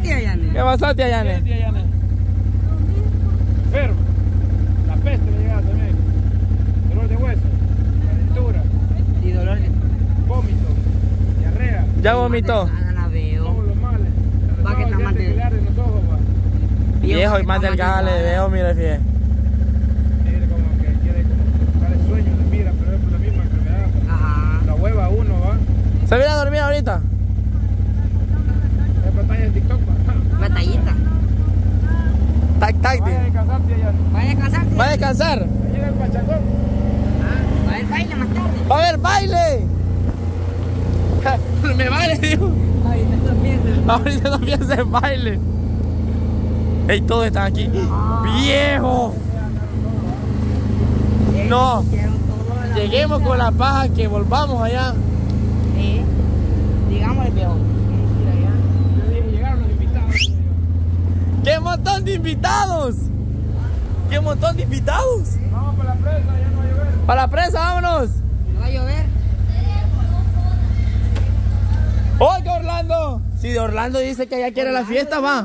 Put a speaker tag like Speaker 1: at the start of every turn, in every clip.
Speaker 1: tía Yane?
Speaker 2: ¿Qué pasó, tía Yane?
Speaker 3: Tía Yane. Enfermo. La peste le llegaba también. Dolor de hueso, calentura,
Speaker 1: Y dolor de...
Speaker 3: vómito, diarrea.
Speaker 2: Ya vomitó.
Speaker 1: No la veo.
Speaker 3: Todos los males.
Speaker 1: Va que está mal de...
Speaker 3: En los ojos, va.
Speaker 2: Viejo y más delgada le veo, mire, fíjate.
Speaker 3: Mire como que quiere como dar el sueño de mira, pero es por la misma enfermedad.
Speaker 1: Ajá.
Speaker 3: La hueva uno, va.
Speaker 2: ¿Se viene a dormir ahorita?
Speaker 3: Es batalla en TikTok, va.
Speaker 1: Batallita.
Speaker 2: Tac, tac.
Speaker 3: Vaya a descansar, tía Yane.
Speaker 1: ¿Va a descansar?
Speaker 2: ¿Va a descansar?
Speaker 3: Llega el pachangón.
Speaker 1: Va a haber baile más tarde.
Speaker 2: ¡Va a haber baile! Me baile, digo.
Speaker 1: Ay, no estoy viendo.
Speaker 2: Ahorita no piensa en baile. Ey, todos están aquí. ¡Viejo! No. Lleguemos con la paja que volvamos allá.
Speaker 1: Sí. Digámosle, viejo.
Speaker 3: Yo dije, llegaron los invitados.
Speaker 2: ¡Qué montón de invitados! ¡Qué montón de invitados!
Speaker 3: Vamos para la presa, ya no va a llover.
Speaker 2: ¡Para la presa, vámonos!
Speaker 1: ¿No va a llover?
Speaker 2: ¡Oiga, Orlando! Si de Orlando dice que ya quiere la fiesta, va.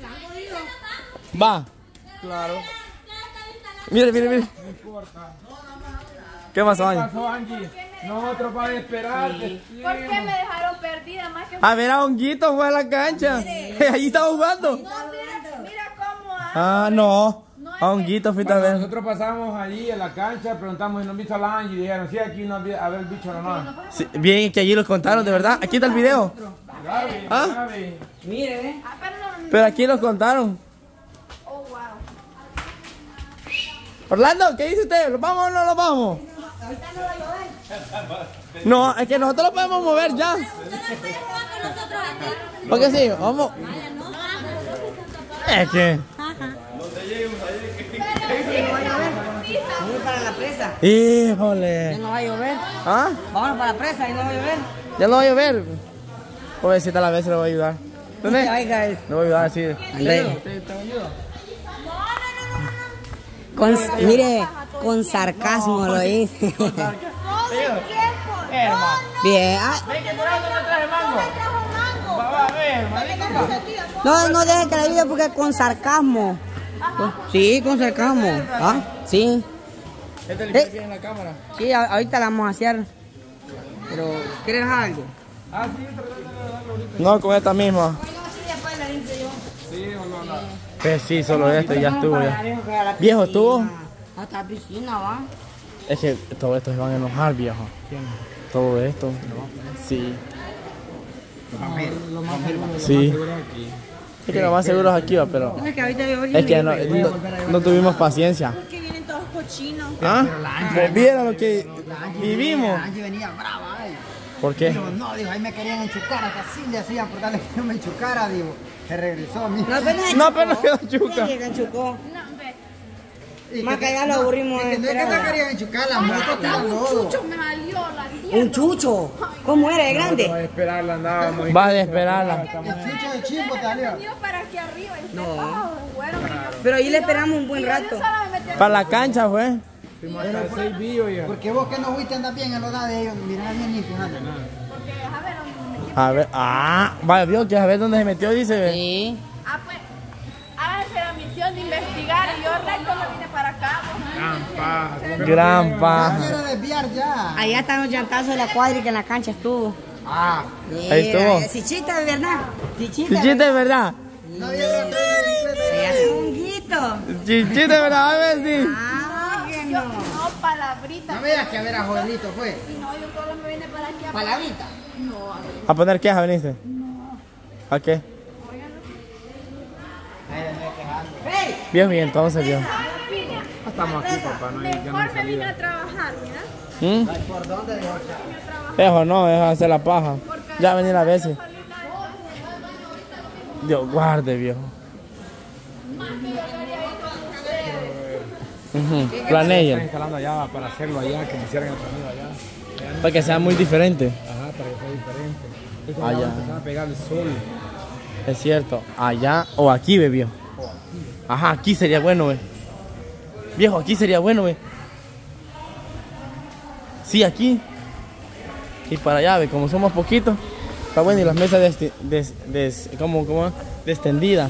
Speaker 2: Va. Claro. Mire, mire, mire.
Speaker 3: No importa.
Speaker 2: ¿Qué pasó,
Speaker 3: ¿Qué
Speaker 2: Angie?
Speaker 3: pasó, Angie? Nosotros para esperarte.
Speaker 4: ¿Por qué me dejaron perdida más que...
Speaker 2: A ver a Honguito fue a la cancha. Ahí estaba jugando.
Speaker 4: No, mira cómo ando.
Speaker 2: Ah, no. A Honguito fuiste a
Speaker 3: Bueno,
Speaker 2: ver.
Speaker 3: nosotros pasamos allí en la cancha, preguntamos si no han visto a la Angie y dijeron, sí, aquí no había el bicho nomás.
Speaker 2: Sí, bien que allí los contaron, de verdad. Aquí está el video.
Speaker 3: Gaby,
Speaker 2: ¿Ah?
Speaker 3: Gaby.
Speaker 1: Mire, ¿eh?
Speaker 4: Ah, perdón.
Speaker 2: Pero aquí los contaron.
Speaker 4: Oh, wow.
Speaker 2: Orlando, ¿qué dice usted? ¿Los vamos o no los vamos?
Speaker 4: Ahorita no va a llover.
Speaker 2: No, es que nosotros lo podemos mover ya. Porque sí, vamos. Es que.
Speaker 1: Vamos para la presa. Ya
Speaker 2: Híjole.
Speaker 1: no va a llover.
Speaker 2: ¿Ah?
Speaker 1: Vámonos para la presa y no va a llover.
Speaker 2: Ya no va a llover. Pobrecita, a la vez se lo voy a ayudar. ¿Dónde?
Speaker 1: Oiga,
Speaker 2: Le voy a ayudar así.
Speaker 1: mire, con sarcasmo lo hice.
Speaker 4: Todo el tiempo.
Speaker 1: Bien.
Speaker 3: Ven que por ahí no te traje mango.
Speaker 4: Trajo mango.
Speaker 3: Va a ver, marico.
Speaker 1: No deje que la ayude porque con sarcasmo. Sí, con sarcasmo. ¿Ah? Sí.
Speaker 2: Este le quiere en la cámara.
Speaker 1: Sí, ahorita la vamos a hacer. Pero, ¿quieres algo?
Speaker 3: Ah, sí, tratando de darlo ahorita.
Speaker 2: No, con esta misma.
Speaker 3: Sí, o no, no.
Speaker 2: Pues sí, solo esto y ya estuvo ya. Viejo, ¿estuvo?
Speaker 1: Hasta la piscina, va.
Speaker 2: Es que todo esto se van a enojar, viejo. Todo esto. Sí. Sí. Es que lo más seguro es aquí, va, pero
Speaker 1: Es que ahorita yo
Speaker 2: es que no tuvimos paciencia.
Speaker 4: Que vienen todos cochinos.
Speaker 2: ¿Ah? Viera lo que vivimos.
Speaker 5: Angie venía brava,
Speaker 2: ¿Por qué?
Speaker 5: dijo, no, dijo, ahí me querían enchucar, hasta así le hacían por darle que no me enchucara, digo. Se regresó, mira.
Speaker 2: No, pero no quedó chuca.
Speaker 1: Chucó.
Speaker 4: No, ve.
Speaker 5: Y
Speaker 1: Más que ya lo aburrimos
Speaker 5: y
Speaker 1: de
Speaker 5: que no es que
Speaker 1: esperar.
Speaker 5: no querían enchucar, la moto estaba
Speaker 4: Un
Speaker 5: lodo.
Speaker 4: chucho me salió la tía.
Speaker 1: Un chucho. ¿Cómo era de
Speaker 3: Va a
Speaker 1: grande?
Speaker 3: esperarla, andábamos.
Speaker 2: Vas a esperarla.
Speaker 5: El chucho de chimbo te salió.
Speaker 4: Venido para aquí arriba. Y
Speaker 1: No.
Speaker 4: bueno,
Speaker 1: Pero ahí le esperamos un buen
Speaker 4: y yo de
Speaker 1: rato.
Speaker 4: un solo me metí
Speaker 2: Para la cancha fue.
Speaker 3: Fuimos hasta el 6 billos, hija.
Speaker 5: Porque vos que no fuiste andar bien en la edad de ellos, mirá bien limpio, anda.
Speaker 4: porque, a ver, ¿dónde me metí?
Speaker 2: A ver, vaya, vio que a ver dónde se metió, dice.
Speaker 1: Sí.
Speaker 4: Ah, pues, háganse la misión de investigar y yo recto me vine para acá. Pues.
Speaker 2: Gran
Speaker 5: Ya
Speaker 2: paja.
Speaker 5: quiero desviar ya.
Speaker 1: Allá están los llantazos de la cuadra que en la cancha estuvo.
Speaker 5: Ah,
Speaker 2: Ahí estuvo.
Speaker 1: Chichita, de verdad. Chichita.
Speaker 2: Chichita de verdad.
Speaker 5: no había otra traído bicicleta.
Speaker 1: Allá está un guito.
Speaker 2: Chichita de verdad, a ver si.
Speaker 1: Ah, que
Speaker 4: Yo,
Speaker 1: no.
Speaker 4: no, palabrita.
Speaker 5: No me digas que a ver a Joelito fue.
Speaker 4: No, yo solo me vine para aquí.
Speaker 1: Palabrita.
Speaker 4: No, a ver.
Speaker 2: ¿A poner queja veniste? ¿A qué? Viejo, y entonces, viejo.
Speaker 3: Estamos aquí, papá. No hay, ya no hay
Speaker 4: Mejor me vine
Speaker 3: salida.
Speaker 4: a trabajar, mira.
Speaker 5: ¿Por dónde dijo?
Speaker 2: Viejo, no, deja de hacer la paja. Ya venir a veces. Dios guarde, viejo. Planeen.
Speaker 3: Están instalando allá para hacerlo allá, que me hicieran el sonido allá.
Speaker 2: Para que sea muy diferente.
Speaker 3: Ajá, para que sea diferente. Es que
Speaker 2: Allá.
Speaker 3: ya va a empezar a pegar el sol.
Speaker 2: Es cierto. Allá o aquí, ve, viejo. Ajá, aquí sería bueno, ve. Viejo, aquí sería bueno, ve. Sí, aquí. Y para allá, ve, como somos poquitos. Está bueno, y las mesas ¿cómo? Descendidas.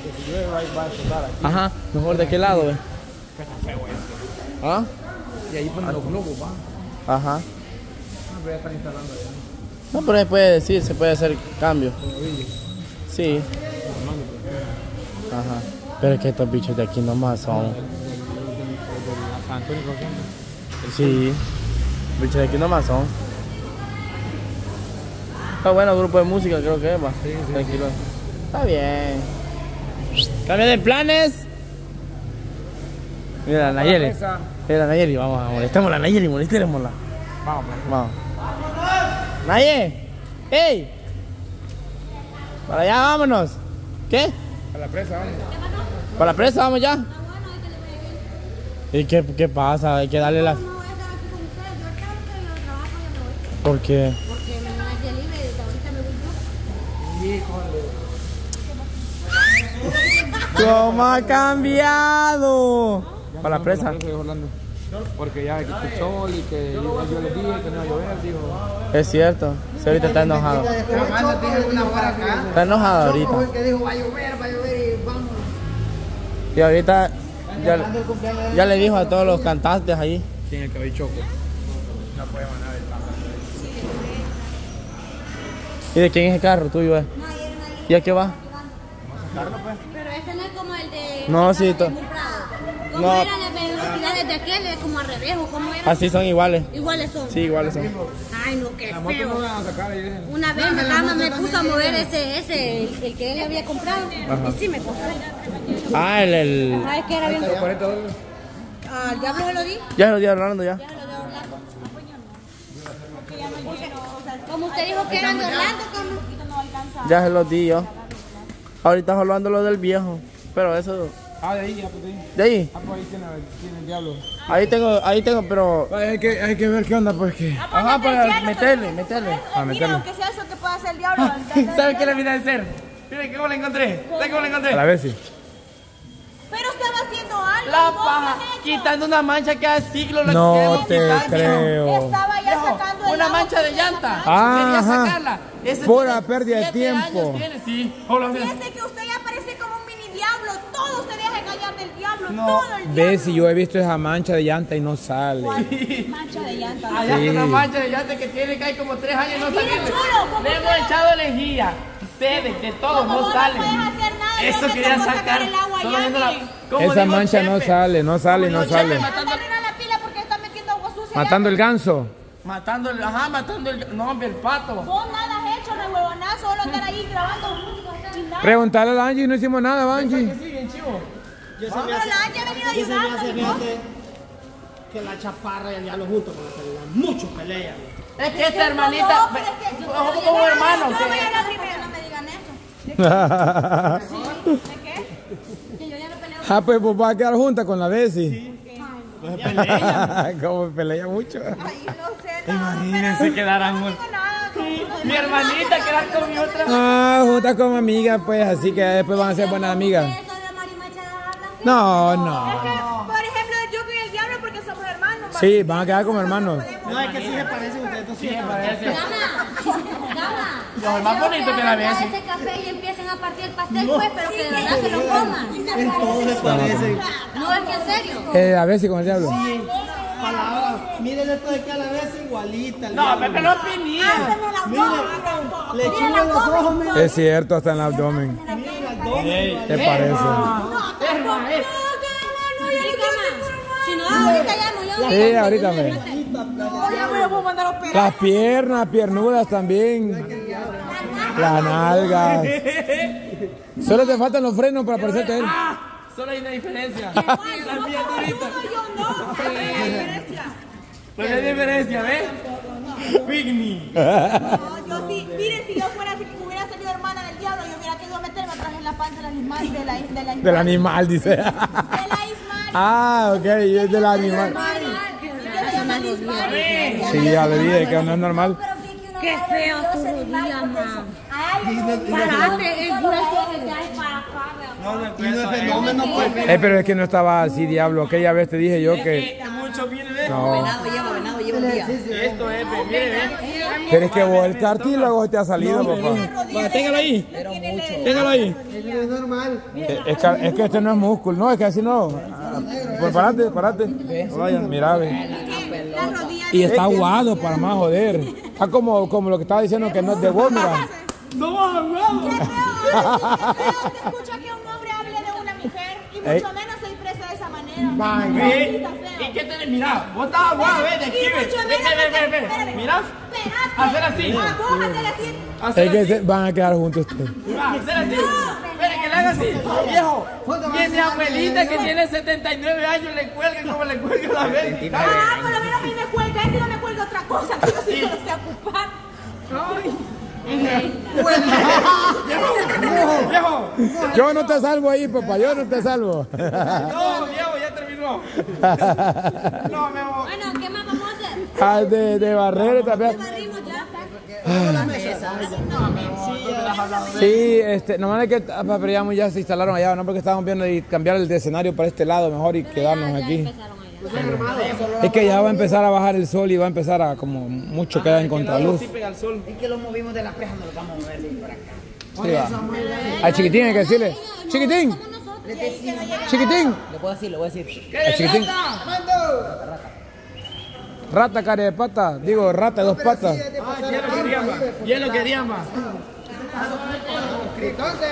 Speaker 2: Ajá, mejor de qué lado, ¿eh? ¿Ah?
Speaker 3: Y ahí ponen los globos, va.
Speaker 2: Ajá.
Speaker 3: Voy a estar instalando allá.
Speaker 2: No, pero se puede decir, se puede hacer cambio. Sí. Ajá. Pero es que estos bichos de aquí nomás son. Sí. Bichos de aquí nomás son. Está bueno, grupo de música creo que es, va. Sí, tranquilo. Está bien. Cambio de planes. Mira, Nayeli. Mira, Nayeli, vamos a molestémosla, Nayeli, molestémosla. Vamos. Naye, ¡hey! Para allá, vámonos. ¿Qué?
Speaker 3: Para la presa, vamos.
Speaker 2: ¿Para la presa vamos ya? ¿Y qué pasa? Hay que darle las... ¿Por qué?
Speaker 6: Porque me van a hacer libre y ahorita me voy yo.
Speaker 2: ¿Cómo ha cambiado? Para la presa.
Speaker 3: Porque ya que el sol y que yo les dije que no iba a llover, dijo.
Speaker 2: Es cierto. Sí, ahorita está enojado. Está enojado ahorita.
Speaker 5: Que dijo, va a llover y vamos.
Speaker 2: Y ahorita ya le dijo a todos los cantantes ahí.
Speaker 3: ¿Quién es el cabello choco? No puede mandar el carro.
Speaker 2: ¿Y de quién es el carro tuyo? ¿Y a qué va?
Speaker 6: Pero ese no es como el de...
Speaker 2: No, sí.
Speaker 6: ¿Cómo eran las velocidades de aquel? Es como al revés, ¿o cómo era?
Speaker 2: Así son iguales.
Speaker 6: Iguales son.
Speaker 2: Sí, iguales son.
Speaker 6: Ay, no, qué
Speaker 3: La moto no
Speaker 6: feo.
Speaker 3: van a sacar ahí.
Speaker 6: Una vez mi mamá me puso a mover ese, el que él había comprado.
Speaker 2: Ajá.
Speaker 6: Y sí me costó.
Speaker 2: Ah, el...
Speaker 6: Ah, es que era bien.
Speaker 3: $40.
Speaker 6: Al diablo se lo di.
Speaker 2: Ya se lo di a Orlando ya.
Speaker 6: Ya se lo di a Orlando. Como usted dijo que eran de Orlando, ¿cómo?
Speaker 2: Ya se los di yo. Ahorita hablando lo del viejo. Pero eso...
Speaker 3: Ah, de ahí, ya, pues de ahí.
Speaker 2: ¿De ahí?
Speaker 3: Ah, pues ahí tiene el diablo.
Speaker 2: Ahí tengo, pero...
Speaker 3: Hay que ver qué onda, pues que.
Speaker 2: Ajá, para meterle.
Speaker 4: Mira, aunque sea eso que puede hacer el diablo.
Speaker 2: ¿Sabes qué le vine a hacer? Mira cómo la encontré. ¿Sabes cómo la encontré?
Speaker 3: A la vez sí.
Speaker 4: Pero estaba haciendo algo.
Speaker 2: La
Speaker 4: ¿vos
Speaker 2: paja,
Speaker 4: qué has hecho?
Speaker 2: quitando una mancha que hace siglos la
Speaker 3: No
Speaker 2: queremos
Speaker 3: te
Speaker 2: quitar,
Speaker 3: creo.
Speaker 4: Estaba ya sacando el
Speaker 2: una
Speaker 4: agua
Speaker 2: mancha de
Speaker 4: que
Speaker 2: llanta.
Speaker 3: Ah,
Speaker 2: Quería
Speaker 3: ajá.
Speaker 2: sacarla. Ese
Speaker 3: Pura
Speaker 2: tiene
Speaker 3: pérdida de
Speaker 2: 7
Speaker 3: tiempo.
Speaker 2: años tiene, sí. Hola,
Speaker 4: Fíjese que usted ya parece como un mini diablo. Todo se deja engañar del diablo.
Speaker 2: No.
Speaker 4: Todo el diablo.
Speaker 3: Ve si yo he visto esa mancha de llanta y no sale.
Speaker 4: Mancha de llanta.
Speaker 2: Allá
Speaker 3: Sí.
Speaker 2: que una mancha de llanta que tiene que hay como 3 años no
Speaker 4: Mire,
Speaker 2: sale.
Speaker 4: chulo, ¿cómo
Speaker 2: Le hemos
Speaker 4: que?
Speaker 2: echado lejía, sedes, de todo,
Speaker 4: Como
Speaker 2: no
Speaker 4: vos
Speaker 2: sale.
Speaker 4: no puedes hacer nada,
Speaker 2: Eso
Speaker 4: no te
Speaker 2: quería
Speaker 4: tocó
Speaker 2: sacar.
Speaker 4: el agua
Speaker 2: Solo
Speaker 4: ya,
Speaker 2: viendo la-
Speaker 4: miren.
Speaker 2: como
Speaker 3: Esa
Speaker 2: dijo
Speaker 3: mancha no
Speaker 2: Chepe.
Speaker 3: sale, no sale.
Speaker 4: Anda a arreglar la pila porque está metiendo agua sucia.
Speaker 3: Matando el ganso.
Speaker 2: Matando el no, hombre, el pato.
Speaker 4: Vos nada has hecho, no huevonazo, solo estar ahí grabando música. Y nada.
Speaker 3: Preguntarle a la Angie, no hicimos nada, Angie.
Speaker 2: Sí, bien chivo.
Speaker 4: No, pero la Angie ha venido a ayudar.
Speaker 1: Que la chaparra y el diablo juntos con la pelea. Mucho pelea.
Speaker 2: Es que esta hermanita, somos como hermanos.
Speaker 4: Yo voy a hablar primero.
Speaker 6: No me digan eso.
Speaker 4: ¿De qué?
Speaker 6: Que yo ya no peleo.
Speaker 3: Ah, pues vos vas a quedar junta con la Bessie.
Speaker 2: No se pelea.
Speaker 3: Como pelea mucho.
Speaker 4: Ay, no sé, no.
Speaker 2: Imagínense quedarán
Speaker 4: No digo nada.
Speaker 2: mi hermanita queda con mi otra.
Speaker 3: Ah, juntas como amigas, pues, así que después van a ser buenas amigas.
Speaker 6: ¿Eso de marimacha hablan?
Speaker 3: No,
Speaker 4: Es
Speaker 3: no.
Speaker 4: que, por ejemplo, yo y el diablo porque somos hermanos.
Speaker 3: Sí, van a quedar como hermanos.
Speaker 1: No, es que sí se parecen ustedes dos.
Speaker 2: Sí, me parece.
Speaker 6: Gama.
Speaker 2: Los más bonitos que la ves.
Speaker 6: Ese café y empiecen a partir el pastel, pues, pero que de verdad se lo coman.
Speaker 1: En todo se parecen.
Speaker 6: No, es que en serio.
Speaker 3: A Bessie con el diablo.
Speaker 1: Palabras. Miren esto de que a la vez igualita. el
Speaker 2: No,
Speaker 1: diablo.
Speaker 2: Pepe no opinía.
Speaker 1: Miren, le chupan los ojos, miren.
Speaker 3: Es cierto, hasta en el abdomen. ¿Te parece?
Speaker 6: Si no, ahorita llamo yo.
Speaker 3: Sí, ahorita me. Las piernas, piernudas también. Las nalgas. Solo te faltan los frenos para parecerte a él.
Speaker 2: Solo hay una diferencia. La mía durita. Pues hay diferencia, ¿ves? Pigni.
Speaker 4: No, yo sí. Miren, si yo fuera, si hubiera salido hermana del diablo, yo hubiera querido meterme atrás en la panza del animal.
Speaker 3: Del animal, dice.
Speaker 4: De la Ismael.
Speaker 3: Ah, ok, es del animal. Sí, ya le dije que no es normal.
Speaker 6: Qué feo tu día, mamá. Parate, el hueso de allá es para acá,
Speaker 1: Y no es fenómeno, pues.
Speaker 3: Pero es que no estaba así, diablo. Aquella vez te dije yo que.
Speaker 2: Mucho viene de.
Speaker 3: No.
Speaker 1: Venado lleva
Speaker 2: Esto es, mire,
Speaker 3: Pero es que vos el cartílago te ha salido, papá.
Speaker 2: Va, téngalo ahí. Téngalo ahí.
Speaker 5: Es normal.
Speaker 3: Es que este no es músculo, no, es que así no. Pues parate. Mira, ve. Y está aguado para más joder. Está como lo que estaba diciendo que no es de vos, mira.
Speaker 2: No, aguado.
Speaker 4: Se escucha que un hombre hable de una mujer y mucho menos se expresa de esa manera.
Speaker 2: ¿Y qué tenés? Mira, vos estás aguado, ven, de aquí, ven. Mira, hacer así.
Speaker 4: Vos hacer así.
Speaker 3: Es que van a quedar juntos ustedes.
Speaker 2: Hacer así. Espera, que le haga así. Viejo, tiene abuelita que tiene 79 años, le cuelga como le cuelga la vez.
Speaker 4: Por lo menos a mí me cuelga, este no me cuelga otra cosa, que yo sí se lo sé ocupar.
Speaker 2: Viejo.
Speaker 3: Yo no te salvo ahí, papá, yo no te salvo.
Speaker 2: No, viejo, ya terminó. No, mi amor.
Speaker 6: Bueno, ¿qué más vamos a hacer?
Speaker 3: De barrer también.
Speaker 6: Barrimos ya.
Speaker 3: Sí, nomás es que pero ya se instalaron allá, no porque estábamos viendo y cambiar el escenario para este lado mejor y quedarnos aquí. Es que ya va a empezar a bajar el sol y va a empezar a como mucho queda en contraluz.
Speaker 5: Es que lo movimos de la presa, no lo vamos a mover de ahí para acá.
Speaker 3: Sí, va. Al chiquitín hay que decirle, chiquitín.
Speaker 1: Le puedo decir, le voy a decir.
Speaker 3: Al chiquitín. Rata cara de pata, digo rata de dos patas.
Speaker 2: Ya lo querían más.
Speaker 5: Entonces,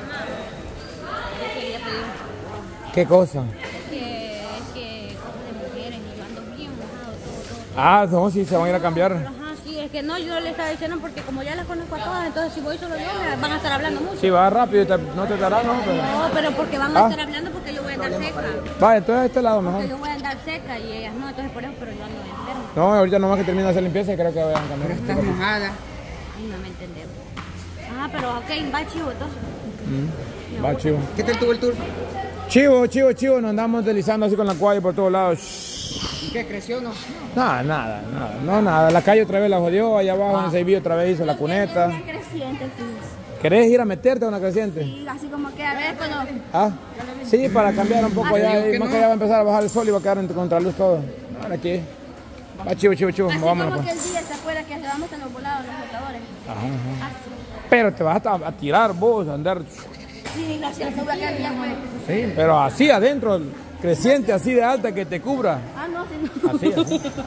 Speaker 3: ¿Qué cosa?
Speaker 6: Que cosas de mujeres y yo ando bien mojado, todo.
Speaker 3: Ah, no, sí, se van a ir a cambiar.
Speaker 6: Ajá, sí, es que no, yo le estaba diciendo porque como ya las conozco a todas, entonces si voy solo yo me van a estar hablando mucho.
Speaker 3: Sí, va rápido, no te dará, ¿no? Pero...
Speaker 6: No, pero porque van a estar hablando porque yo voy a andar seca.
Speaker 3: Vale, entonces a este lado mejor.
Speaker 6: Porque yo voy a andar seca y ellas no, entonces por eso, pero yo ando enferma.
Speaker 3: No, ahorita nomás que termina de hacer limpieza y creo que vayan a cambiar.
Speaker 5: estás mojada.
Speaker 6: Ay, no me entendemos. Ah, pero ok, va chivo entonces.
Speaker 3: Va, chivo.
Speaker 5: ¿Qué tal tuvo el tour?
Speaker 3: Chivo, nos andamos deslizando así con la cuadra por todos lados.
Speaker 5: ¿Y qué creció o no?
Speaker 3: Nada. La calle otra vez la jodió, allá abajo en Seibillo otra vez hizo la cuneta.
Speaker 6: Creciente, sí.
Speaker 3: ¿Querés ir a meterte a una creciente?
Speaker 6: Sí, así como que a ver cuando...
Speaker 3: ¿Ah? Sí, para cambiar un poco allá, y más que ya va a empezar a bajar el sol y va a quedar en contraluz todo. Ahora aquí. Va chivo,
Speaker 6: Así
Speaker 3: vámonos
Speaker 6: como
Speaker 3: pues.
Speaker 6: que el día se acuerda que se vamos a los volados, los flotadores.
Speaker 3: Ajá.
Speaker 6: Así.
Speaker 3: Pero te vas a tirar vos, a andar.
Speaker 6: Sí, gracias, seguro que el día fue.
Speaker 3: Sí, pero así adentro, creciente, así de alta que te cubra.
Speaker 6: Ah, no, sí, no.
Speaker 3: Así.